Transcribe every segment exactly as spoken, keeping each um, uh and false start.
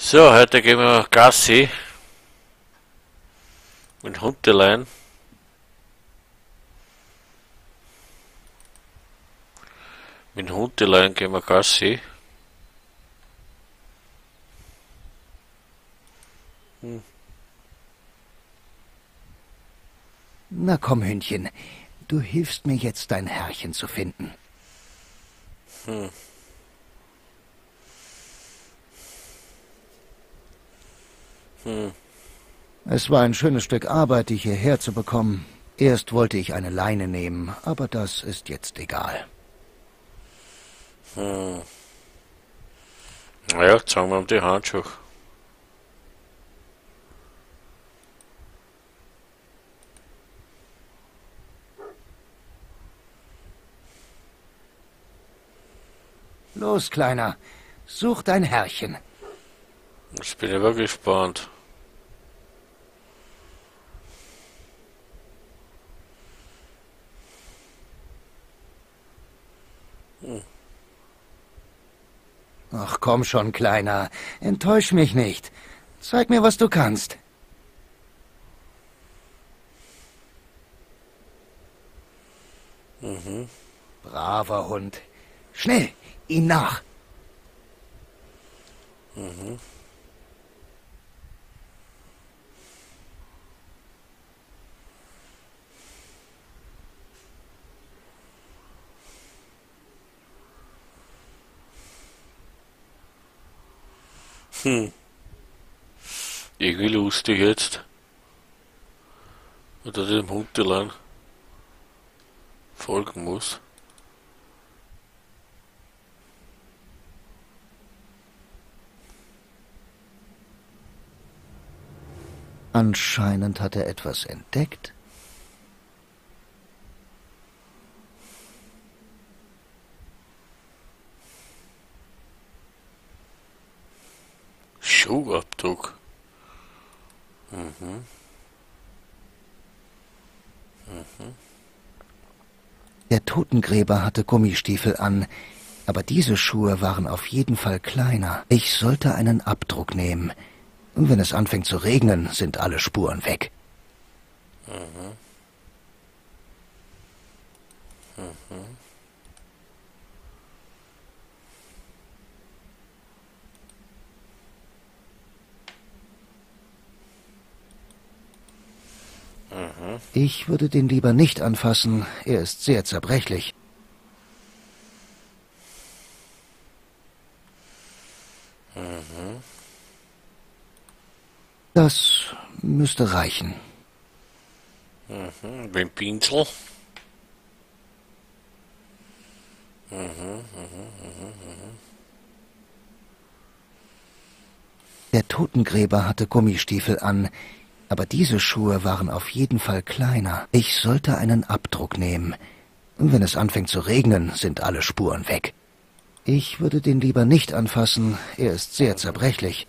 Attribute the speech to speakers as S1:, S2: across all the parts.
S1: So, heute gehen wir Gassi mit Huntelein. Mit Huntelein gehen wir Gassi. Hm.
S2: Na komm, Hündchen, du hilfst mir jetzt, dein Herrchen zu finden.
S1: Hm. Hm.
S2: Es war ein schönes Stück Arbeit, dich hierher zu bekommen. Erst wollte ich eine Leine nehmen, aber das ist jetzt egal.
S1: Hm. Naja, sagen wir um die Handschuhe.
S2: Los, Kleiner, such dein Herrchen.
S1: Jetzt bin ich aber gespannt. Hm.
S2: Ach komm schon, Kleiner, enttäusch mich nicht. Zeig mir, was du kannst.
S1: Mhm.
S2: Braver Hund. Schnell, ihm nach.
S1: Mhm. Hm. Irgendwie lustig jetzt. Oder dem Huntelein folgen muss.
S2: Anscheinend hat er etwas entdeckt.
S1: Schuhabdruck. Mhm. Mhm.
S2: Der Totengräber hatte Gummistiefel an, aber diese Schuhe waren auf jeden Fall kleiner. Ich sollte einen Abdruck nehmen. Und wenn es anfängt zu regnen, sind alle Spuren weg.
S1: Mhm. Mhm. Mhm.
S2: Ich würde den lieber nicht anfassen, er ist sehr zerbrechlich.
S1: Mhm.
S2: Das müsste reichen.
S1: Mhm. Beim Pinsel. Mhm. Mhm. Mhm. Mhm.
S2: Der Totengräber hatte Gummistiefel an, aber diese Schuhe waren auf jeden Fall kleiner. Ich sollte einen Abdruck nehmen. Und wenn es anfängt zu regnen, sind alle Spuren weg. Ich würde den lieber nicht anfassen, er ist sehr zerbrechlich.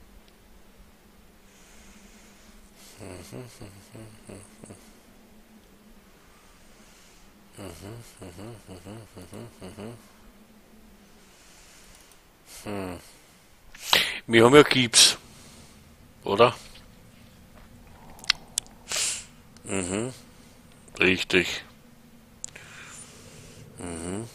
S1: Hm. Wir haben ja Gips, oder? Mhm. Richtig. Mhm.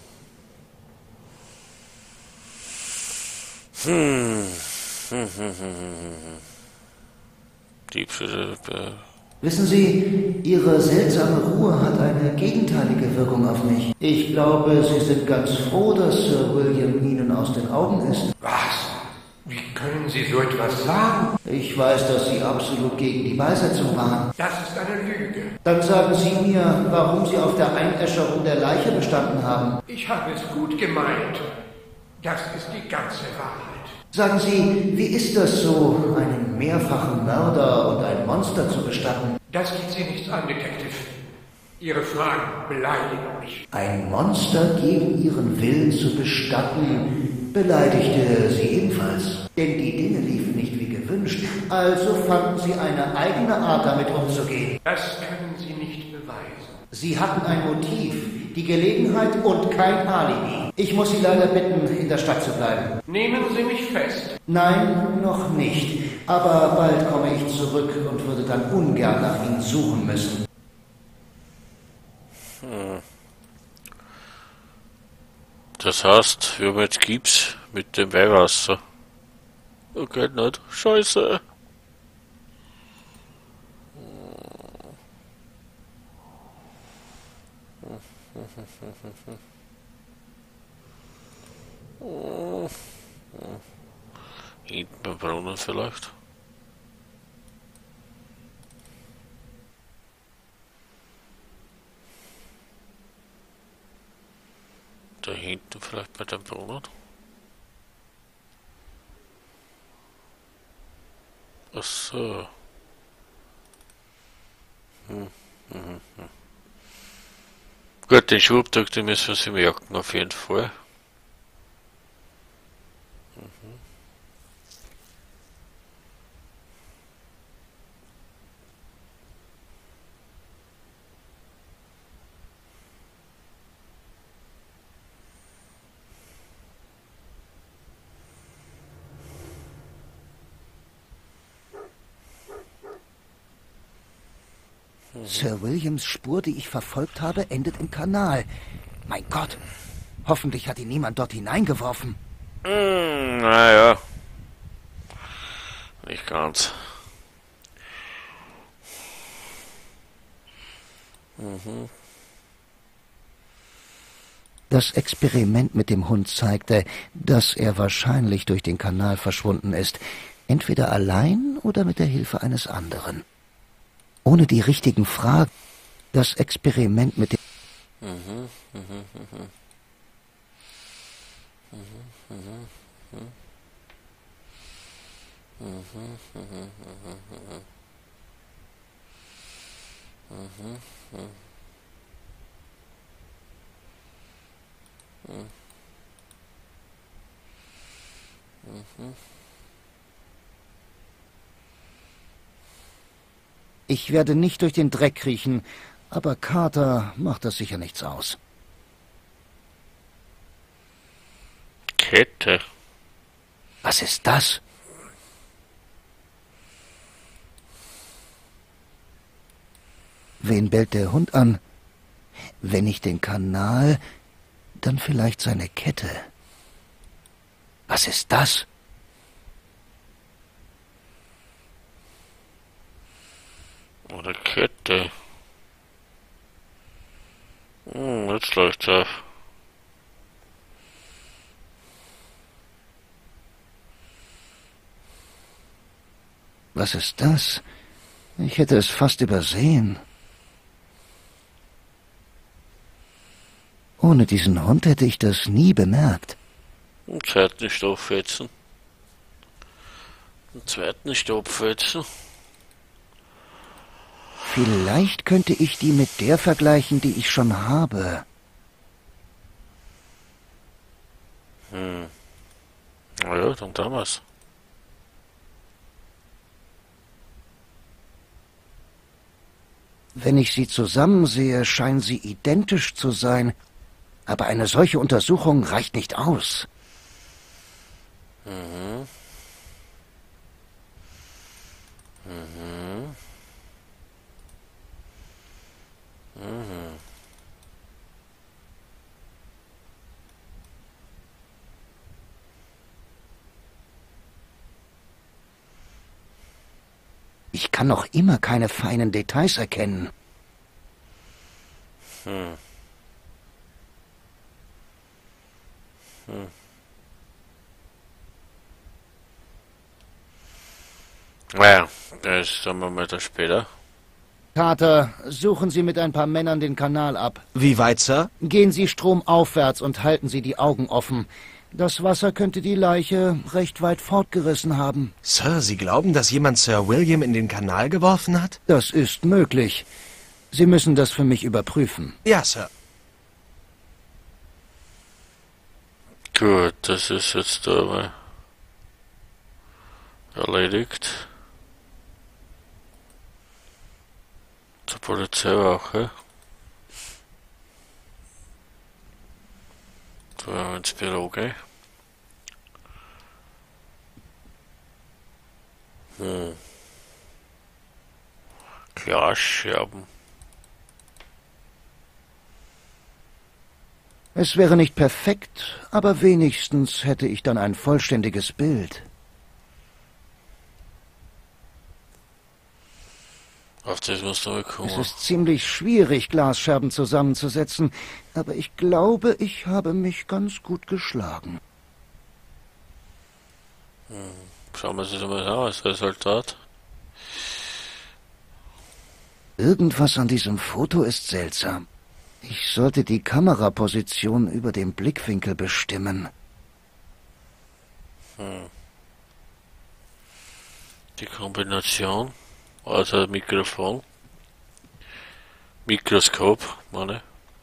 S1: Hm. Hm, hm, hm, hm. Gips, äh,
S2: Wissen Sie, Ihre seltsame Ruhe hat eine gegenteilige Wirkung auf mich. Ich glaube, Sie sind ganz froh, dass Sir William Ihnen aus den Augen ist.
S3: Was? Wie können Sie so etwas sagen?
S2: Ich weiß, dass Sie absolut gegen die Beisetzung waren.
S3: Das ist eine Lüge.
S2: Dann sagen Sie mir, warum Sie auf der Einäscherung der Leiche bestanden haben.
S3: Ich habe es gut gemeint. Das ist die ganze Wahrheit.
S2: Sagen Sie, wie ist das so, einen mehrfachen Mörder und ein Monster zu bestatten?
S3: Das geht Sie nichts an, Detective. Ihre Fragen beleidigen mich.
S2: Ein Monster gegen Ihren Willen zu bestatten, beleidigte Sie ebenfalls. Denn die Dinge liefen nicht wie gewünscht, also fanden Sie eine eigene Art, damit umzugehen.
S3: Das können Sie nicht beweisen.
S2: Sie hatten ein Motiv. Die Gelegenheit und kein Alibi. Ich muss Sie leider bitten, in der Stadt zu bleiben.
S3: Nehmen Sie mich fest.
S2: Nein, noch nicht. Aber bald komme ich zurück und würde dann ungern nach Ihnen suchen müssen.
S1: Hm. Das heißt, wir haben jetzt Gips mit dem Weihwasser. Okay, nicht. Scheiße. Hinten beim Brunnen vielleicht. Da hinten vielleicht bei dem Brunnen. Ach so. Hm, hm, hm. Gut, den Schubtag, den müssen wir sich merken, auf jeden Fall. Mhm.
S2: Sir Williams Spur, die ich verfolgt habe, endet im Kanal. Mein Gott, hoffentlich hat ihn niemand dort hineingeworfen.
S1: Hm, naja. Nicht ganz. Mhm.
S2: Das Experiment mit dem Hund zeigte, dass er wahrscheinlich durch den Kanal verschwunden ist. Entweder allein oder mit der Hilfe eines anderen. Ohne die richtigen Fragen. Das Experiment mit dem...
S1: Mhm, mhm, mhm. Mhm, mhm, mhm. Mhm, mhm, mhm, mhm. Mhm, mhm. Mhm.
S2: Ich werde nicht durch den Dreck kriechen, aber Carter macht das sicher nichts aus.
S1: Kette.
S2: Was ist das? Wen bellt der Hund an? Wenn nicht den Kanal, dann vielleicht seine Kette. Was ist das?
S1: Oder Kette. Hm, jetzt läuft's auf.
S2: Was ist das? Ich hätte es fast übersehen. Ohne diesen Hund hätte ich das nie bemerkt.
S1: Einen zweiten Stopfetzen. Einen zweiten Stopfetzen.
S2: Vielleicht könnte ich die mit der vergleichen, die ich schon habe.
S1: Hm. Na ja, dann damals.
S2: Wenn ich sie zusammen sehe, scheinen sie identisch zu sein. Aber eine solche Untersuchung reicht nicht aus.
S1: Mhm. Mhm. Mhm.
S2: Ich kann noch immer keine feinen Details erkennen.
S1: Hm. Hm. Naja, das sagen wir mal dann später.
S2: Carter, suchen Sie mit ein paar Männern den Kanal ab.
S4: Wie weit, Sir?
S2: Gehen Sie stromaufwärts und halten Sie die Augen offen. Das Wasser könnte die Leiche recht weit fortgerissen haben.
S4: Sir, Sie glauben, dass jemand Sir William in den Kanal geworfen hat?
S2: Das ist möglich. Sie müssen das für mich überprüfen.
S4: Ja, Sir.
S1: Gut, das ist jetzt aber erledigt. Zur Polizei auch, ja? ins Büro, gell? Hm. Glasscherben.
S2: Es wäre nicht perfekt, aber wenigstens hätte ich dann ein vollständiges Bild.
S1: Auf das musst du mal kommen.
S2: Es ist ziemlich schwierig, Glasscherben zusammenzusetzen, aber ich glaube, ich habe mich ganz gut geschlagen.
S1: Hm. Schauen wir uns das mal an, das Resultat.
S2: Irgendwas an diesem Foto ist seltsam. Ich sollte die Kameraposition über dem Blickwinkel bestimmen.
S1: Hm. Die Kombination, also Mikrofon, Mikroskop, meine.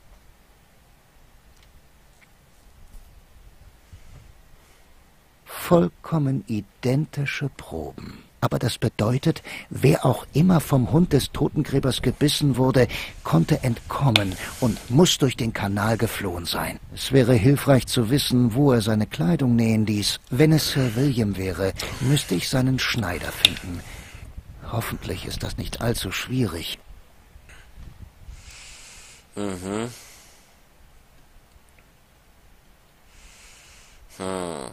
S2: Vollkommen identische Proben. Aber das bedeutet, wer auch immer vom Hund des Totengräbers gebissen wurde, konnte entkommen und muss durch den Kanal geflohen sein. Es wäre hilfreich zu wissen, wo er seine Kleidung nähen ließ. Wenn es Sir William wäre, müsste ich seinen Schneider finden. Hoffentlich ist das nicht allzu schwierig.
S1: Mhm. Hm.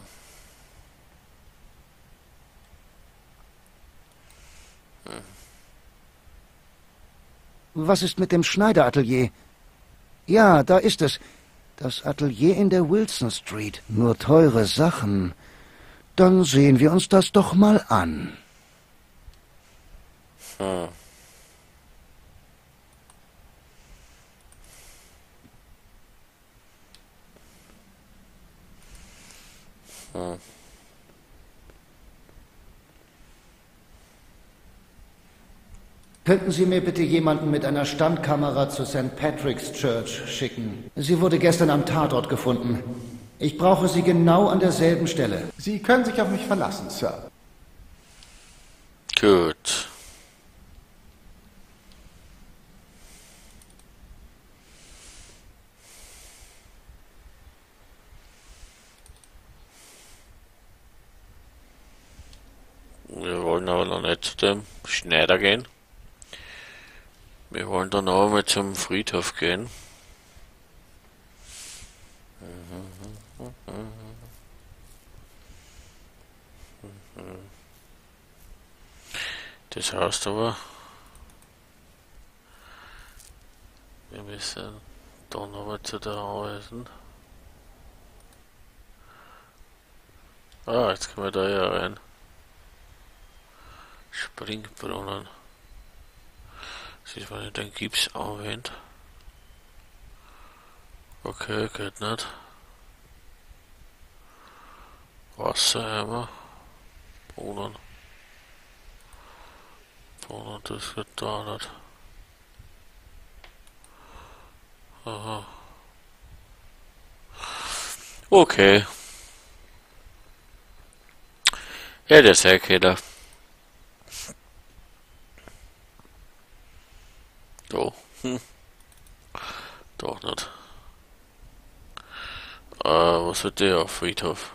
S2: Was ist mit dem Schneideratelier? Ja, da ist es. Das Atelier in der Wilson Street. Nur teure Sachen. Dann sehen wir uns das doch mal an.
S1: Hm. Hm.
S2: Könnten Sie mir bitte jemanden mit einer Standkamera zu Sankt Patrick's Church schicken? Sie wurde gestern am Tatort gefunden. Ich brauche sie genau an derselben Stelle.
S5: Sie können sich auf mich verlassen, Sir.
S1: Gut. Wir wollen aber noch nicht zu dem Schneider gehen. Wir wollen dann auch mal zum Friedhof gehen. Das heißt aber, wir müssen da nochmal zu der Anweisen. Ah, jetzt können wir da ja rein. Springbrunnen. Sieht man nicht den Gips anwendet. Okay, geht nicht. Wassereimer. Brunnen. Brunnen, das geht da nicht. Aha. Okay. Ja, der Seilkeller. So. Hm. Doch nicht. Äh, was wird der auf Friedhof?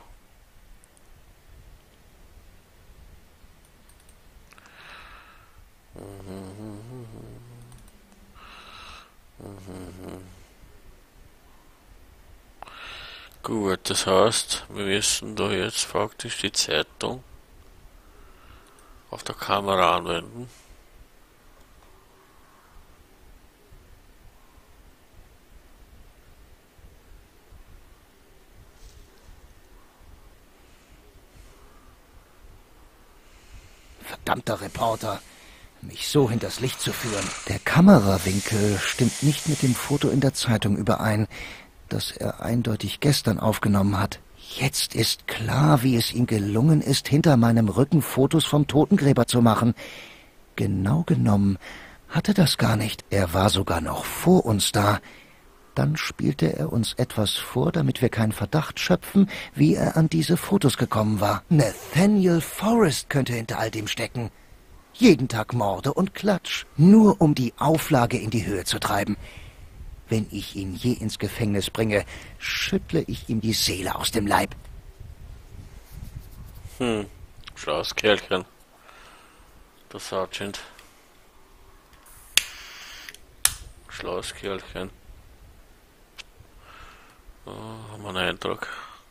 S1: Gut, das heißt, wir müssen da jetzt praktisch die Zeitung auf der Kamera anwenden.
S2: Verdammter Reporter, mich so hinters Licht zu führen. Der Kamerawinkel stimmt nicht mit dem Foto in der Zeitung überein, das er eindeutig gestern aufgenommen hat. Jetzt ist klar, wie es ihm gelungen ist, hinter meinem Rücken Fotos vom Totengräber zu machen. Genau genommen hatte das gar nicht. Er war sogar noch vor uns da. Dann spielte er uns etwas vor, damit wir keinen Verdacht schöpfen, wie er an diese Fotos gekommen war. Nathaniel Forrest könnte hinter all dem stecken. Jeden Tag Morde und Klatsch, nur um die Auflage in die Höhe zu treiben. Wenn ich ihn je ins Gefängnis bringe, schüttle ich ihm die Seele aus dem Leib.
S1: Hm, schlaues Kerlchen. Der Sergeant. Schlaues Kerlchen. Oh, haben wir einen Eindruck.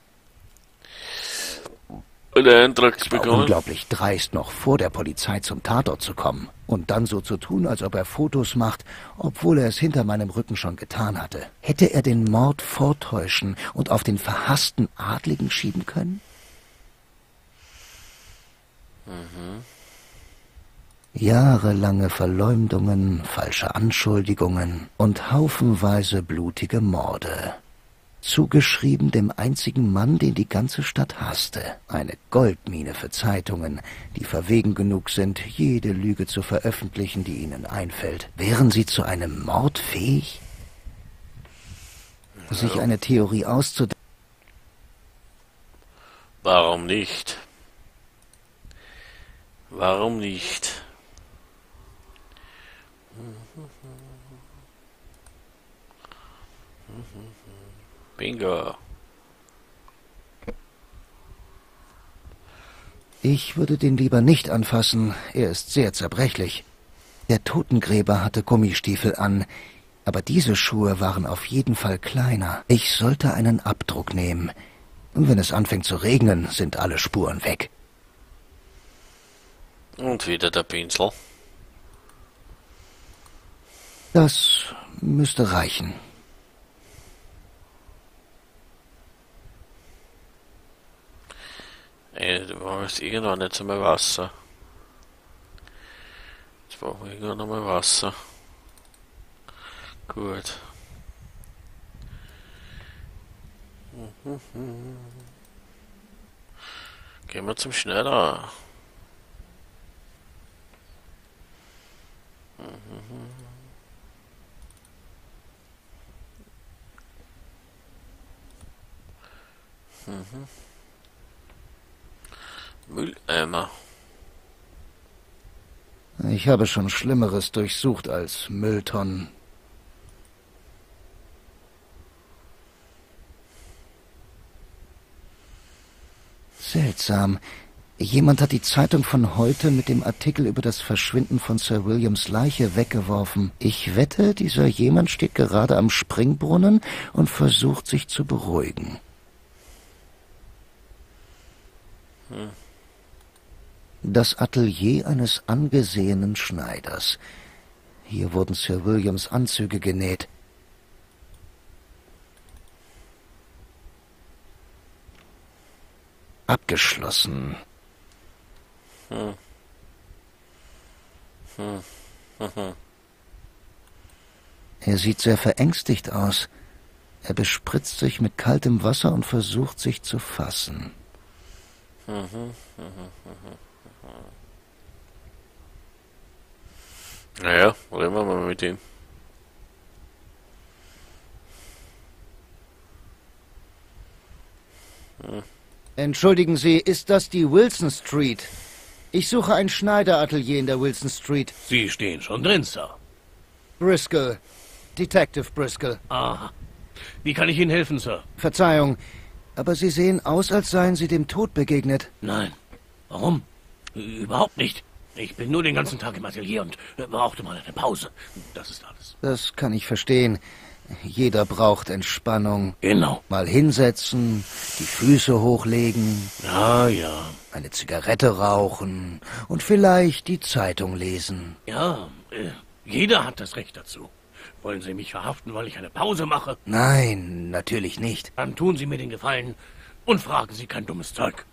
S1: Der Eintrag
S2: Es war
S1: bekommen.
S2: unglaublich dreist, noch vor der Polizei zum Tatort zu kommen und dann so zu tun, als ob er Fotos macht, obwohl er es hinter meinem Rücken schon getan hatte. Hätte er den Mord vortäuschen und auf den verhassten Adligen schieben können?
S1: Mhm.
S2: Jahrelange Verleumdungen, falsche Anschuldigungen und haufenweise blutige Morde. Zugeschrieben dem einzigen Mann, den die ganze Stadt hasste. Eine Goldmine für Zeitungen, die verwegen genug sind, jede Lüge zu veröffentlichen, die ihnen einfällt. Wären sie zu einem Mord fähig? Ja. Sich eine Theorie auszudenken.
S1: Warum nicht? Warum nicht? Bingo.
S2: Ich würde den lieber nicht anfassen, er ist sehr zerbrechlich. Der Totengräber hatte Gummistiefel an, aber diese Schuhe waren auf jeden Fall kleiner. Ich sollte einen Abdruck nehmen. Und wenn es anfängt zu regnen, sind alle Spuren weg.
S1: Und wieder der Pinsel.
S2: Das müsste reichen.
S1: Ey, du brauchst irgendwann jetzt einmal Wasser. Jetzt brauchen wir irgendwann einmal Wasser. Gut. Gehen wir zum Schneider. Mhm. Mülleimer.
S2: Ich habe schon Schlimmeres durchsucht als Mülltonnen. Seltsam. Jemand hat die Zeitung von heute mit dem Artikel über das Verschwinden von Sir Williams Leiche weggeworfen. Ich wette, dieser jemand steht gerade am Springbrunnen und versucht, sich zu beruhigen. Hm. Das Atelier eines angesehenen Schneiders. Hier wurden Sir Williams Anzüge genäht. Abgeschlossen.
S1: Hm. Hm. Hm.
S2: Er sieht sehr verängstigt aus. Er bespritzt sich mit kaltem Wasser und versucht, sich zu fassen.
S1: Naja, reden wir mal mit ihm. Hm.
S2: Entschuldigen Sie, ist das die Wilson Street? Ich suche ein Schneideratelier in der Wilson Street.
S6: Sie stehen schon drin, Sir.
S2: Bristol. Detective Bristol.
S6: Aha. Wie kann ich Ihnen helfen, Sir?
S2: Verzeihung, aber Sie sehen aus, als seien Sie dem Tod begegnet.
S6: Nein. Warum? Überhaupt nicht. Ich bin nur den ganzen Tag im Atelier und brauchte mal eine Pause. Das ist alles.
S2: Das kann ich verstehen. Jeder braucht Entspannung.
S6: Genau.
S2: Mal hinsetzen, die Füße hochlegen.
S6: Ja, ja.
S2: Eine Zigarette rauchen und vielleicht die Zeitung lesen.
S6: Ja, äh, jeder hat das Recht dazu. Wollen Sie mich verhaften, weil ich eine Pause mache?
S2: Nein, natürlich nicht. Dann
S6: tun Sie mir den Gefallen und fragen Sie kein dummes Zeug.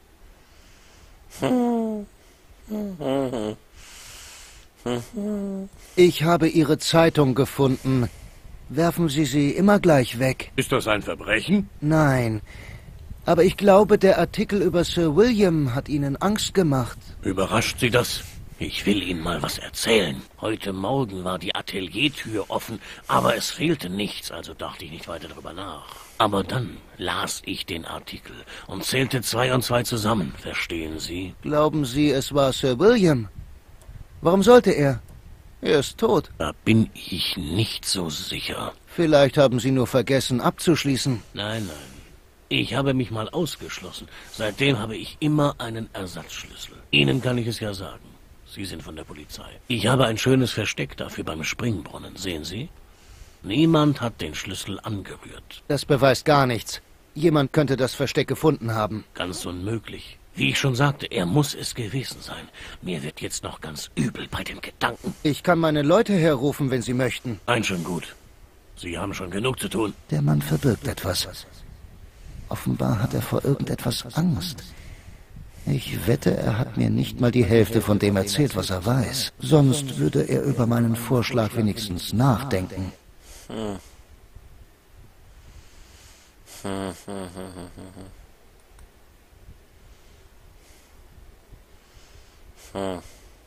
S2: Ich habe Ihre Zeitung gefunden. Werfen Sie sie immer gleich weg.
S6: Ist das ein Verbrechen?
S2: Nein. Aber ich glaube, der Artikel über Sir William hat Ihnen Angst gemacht.
S6: Überrascht Sie das? Ich will Ihnen mal was erzählen. Heute Morgen war die Ateliertür offen, aber es fehlte nichts, also dachte ich nicht weiter darüber nach. Aber dann las ich den Artikel und zählte zwei und zwei zusammen, verstehen Sie?
S2: Glauben Sie, es war Sir William? Warum sollte er? Er ist tot.
S6: Da bin ich nicht so sicher.
S2: Vielleicht haben Sie nur vergessen abzuschließen.
S6: Nein, nein. Ich habe mich mal ausgeschlossen. Seitdem habe ich immer einen Ersatzschlüssel. Ihnen kann ich es ja sagen. Sie sind von der Polizei. Ich habe ein schönes Versteck dafür beim Springbrunnen. Sehen Sie? Niemand hat den Schlüssel angerührt.
S2: Das beweist gar nichts. Jemand könnte das Versteck gefunden haben.
S6: Ganz unmöglich. Wie ich schon sagte, er muss es gewesen sein. Mir wird jetzt noch ganz übel bei dem Gedanken.
S2: Ich kann meine Leute herrufen, wenn Sie möchten.
S6: Ein schon gut. Sie haben schon genug zu tun.
S2: Der Mann verbirgt etwas. Offenbar hat er vor irgendetwas Angst. Ich wette, er hat mir nicht mal die Hälfte von dem erzählt, was er weiß. Sonst würde er über meinen Vorschlag wenigstens nachdenken.
S1: Hm. Hm, hm, hm, hm, hm. Hm.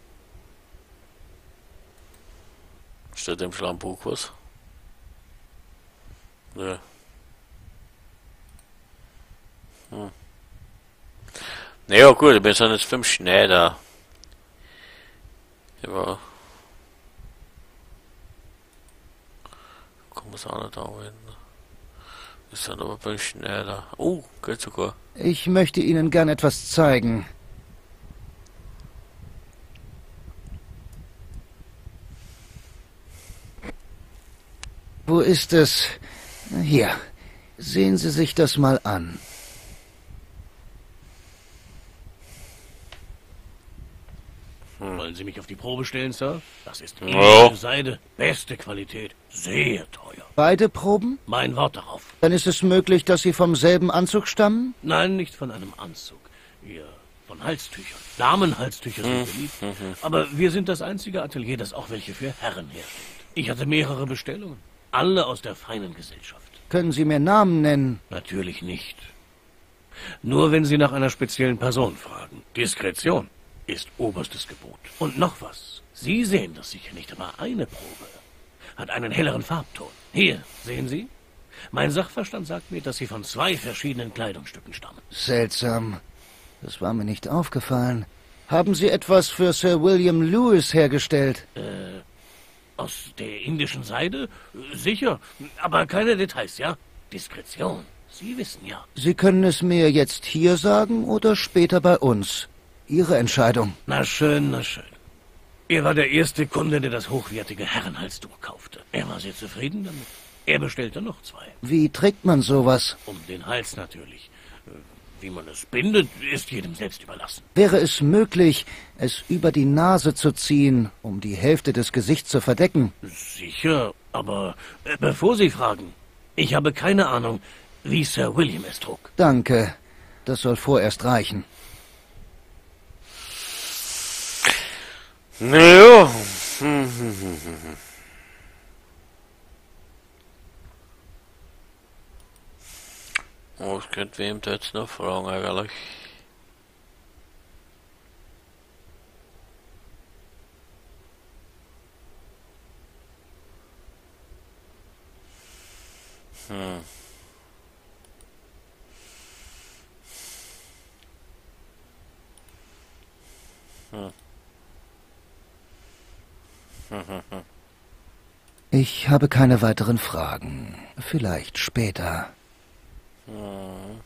S1: Steht im schlauen Buch was? Nö. Hm. Naja, gut, wir sind jetzt fünf Schneider. Ja. Kann man es auch nicht anwenden. Wir sind aber beim Schneider. Oh, geht sogar.
S2: Ich möchte Ihnen gern etwas zeigen. Wo ist es? Hier. Sehen Sie sich das mal an.
S6: Wollen Sie mich auf die Probe stellen, Sir? Das ist
S1: Ja.
S6: indische Seide. Beste Qualität. Sehr teuer.
S2: Beide Proben?
S6: Mein Wort darauf.
S2: Dann ist es möglich, dass Sie vom selben Anzug stammen?
S6: Nein, nicht von einem Anzug. Eher von Halstüchern. Damenhalstücher sind beliebt. Aber wir sind das einzige Atelier, das auch welche für Herren herstellt. Ich hatte mehrere Bestellungen. Alle aus der feinen Gesellschaft.
S2: Können Sie mir Namen nennen?
S6: Natürlich nicht. Nur wenn Sie nach einer speziellen Person fragen. Diskretion ist oberstes Gebot. Und noch was. Sie sehen das sicher nicht, aber eine Probe hat einen helleren Farbton. Hier, sehen Sie? Mein Sachverstand sagt mir, dass sie von zwei verschiedenen Kleidungsstücken stammen.
S2: Seltsam. Das war mir nicht aufgefallen. Haben Sie etwas für Sir William Lewis hergestellt?
S6: Äh, aus der indischen Seide? Sicher, aber keine Details, ja? Diskretion. Sie wissen ja.
S2: Sie können es mir jetzt hier sagen oder später bei uns. Ihre Entscheidung.
S6: Na schön, na schön. Er war der erste Kunde, der das hochwertige Herrenhalstuch kaufte. Er war sehr zufrieden damit. Er bestellte noch zwei.
S2: Wie trägt man sowas?
S6: Um den Hals natürlich. Wie man es bindet, ist jedem selbst überlassen.
S2: Wäre es möglich, es über die Nase zu ziehen, um die Hälfte des Gesichts zu verdecken?
S6: Sicher, aber äh, bevor Sie fragen, ich habe keine Ahnung, wie Sir William es trug.
S2: Danke. Das soll vorerst reichen.
S1: Naja. Hm, hm, hm, hm. Was könnte wem da jetzt noch fragen eigentlich? Hm. Hm.
S2: Ich habe keine weiteren Fragen. Vielleicht später.
S1: Hm.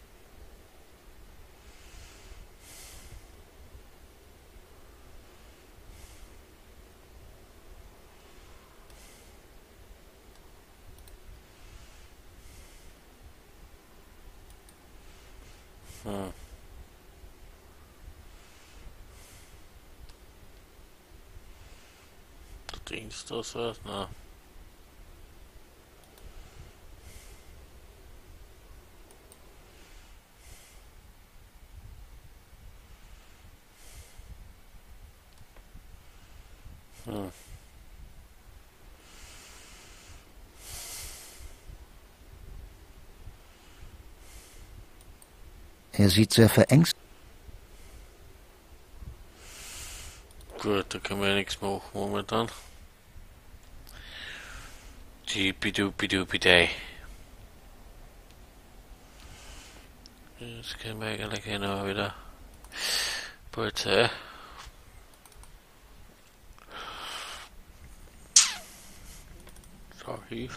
S1: Hm. Du denkst das was? Na. Hm.
S2: Er sieht sehr verängstigt.
S1: Gut, da können wir ja nichts machen momentan. Die bidu bidu bidei. Jetzt können wir eigentlich noch wieder Polizei. Hier.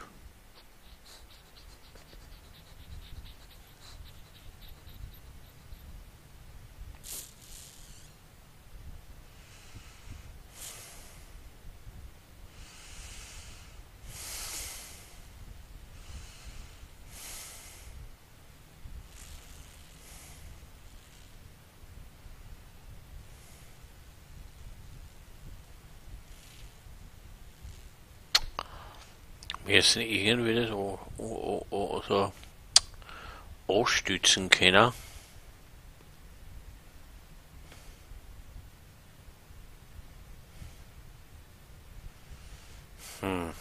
S1: Wir sind irgendwie nicht so, so, so, so anstützen können. Hm.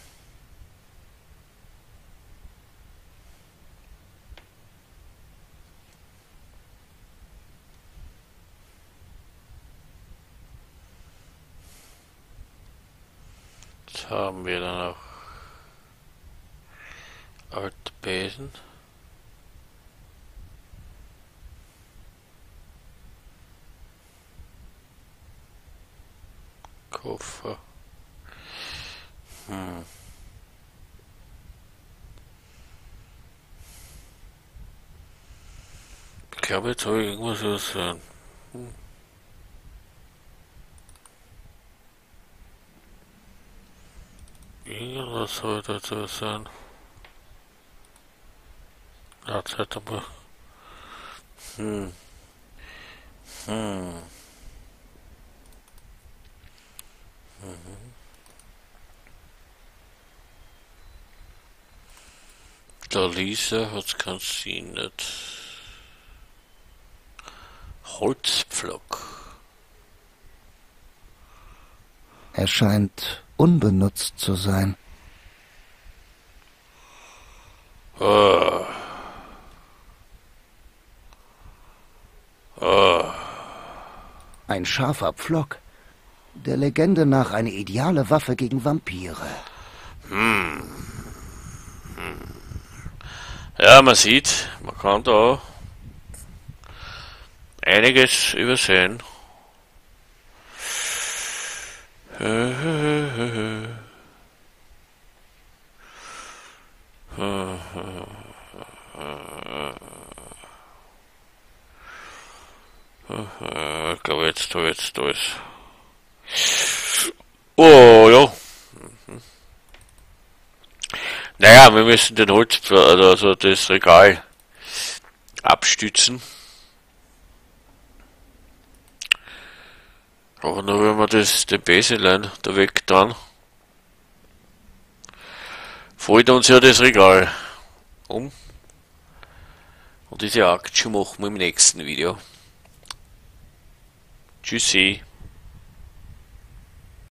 S1: Jetzt haben wir dann auch alte Besen. Koffer. Hm. Ich glaube, jetzt habe ich irgendwas übersehen. Hm. Irgendwas habe ich dazu übersehen. Ja, Zeit aber. Hm. Hm. Mhm. Der Lisa hat's keinen Sinn nicht. Holzpflock.
S2: Er scheint unbenutzt zu sein.
S1: Oh. Oh.
S2: Ein scharfer Pflock. Der Legende nach eine ideale Waffe gegen Vampire.
S1: Hm. Hm. Ja, man sieht, man kann da einiges übersehen. Ich glaube jetzt, da jetzt, da ist. Oh, ja. Mhm. Naja, wir müssen den Holz, also das Regal abstützen. Aber nur wenn wir das, den Besenlein da weg dann, fällt uns ja das Regal um. Und diese Aktion machen wir im nächsten Video. Tschüssi.